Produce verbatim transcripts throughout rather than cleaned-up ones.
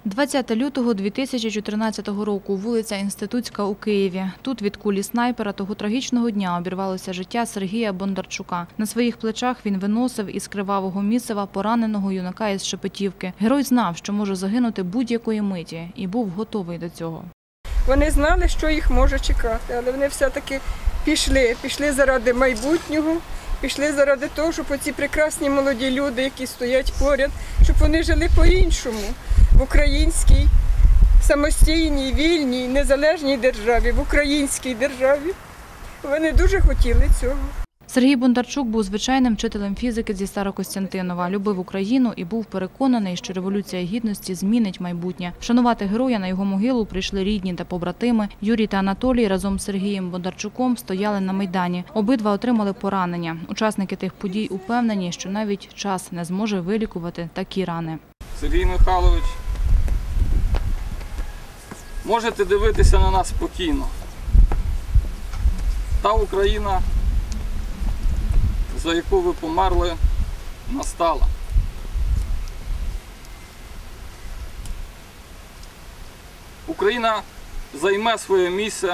двадцятого лютого дві тисячі чотирнадцятого року, вулиця Інститутська у Києві. Тут від кулі снайпера того трагічного дня обірвалося життя Сергія Бондарчука. На своїх плечах він виносив із кривавого місива пораненого юнака із Шепетівки. Герой знав, що може загинути будь-якої миті, і був готовий до цього. Вони знали, що їх може чекати, але вони все-таки пішли. Пішли заради майбутнього, пішли заради того, щоб оці прекрасні молоді люди, які стоять поряд, щоб вони жили по-іншому в українській, самостійній, вільній, незалежній державі, в українській державі. Вони дуже хотіли цього. Сергій Бондарчук був звичайним вчителем фізики зі Старокостянтинова, любив Україну і був переконаний, що Революція Гідності змінить майбутнє. Вшанувати героя на його могилу прийшли рідні та побратими. Юрій та Анатолій разом з Сергієм Бондарчуком стояли на Майдані. Обидва отримали поранення. Учасники тих подій упевнені, що навіть час не зможе вилікувати такі рани. Сергій Михайлович, можете дивитися на нас спокійно. Та Україна, за яку ви померли, настала. Україна займе своє місце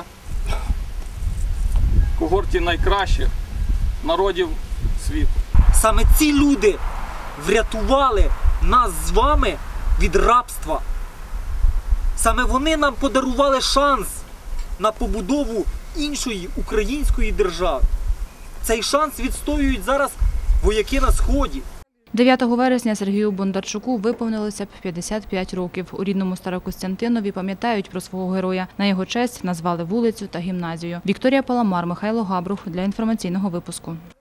в когорті найкращих народів світу. Саме ці люди врятували нас з вами від рабства. Саме вони нам подарували шанс на побудову іншої української держави. Цей шанс відстоюють зараз вояки на Сході. дев'ятого вересня Сергію Бондарчуку виповнилося б п'ятдесят п'ять років. У рідному Старокостянтинові пам'ятають про свого героя. На його честь назвали вулицю та гімназію. Вікторія Паламар, Михайло Габрух для інформаційного випуску.